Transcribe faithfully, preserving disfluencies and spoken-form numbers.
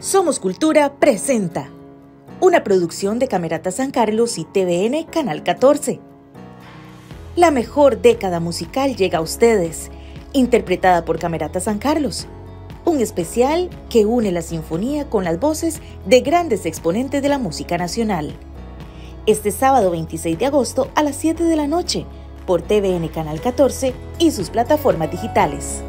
Somos Cultura presenta una producción de Camerata San Carlos y T V N Canal catorce. La mejor década musical llega a ustedes, interpretada por Camerata San Carlos. Un especial que une la sinfonía con las voces de grandes exponentes de la música nacional. Este sábado veintiséis de agosto a las siete de la noche por T V N Canal catorce y sus plataformas digitales.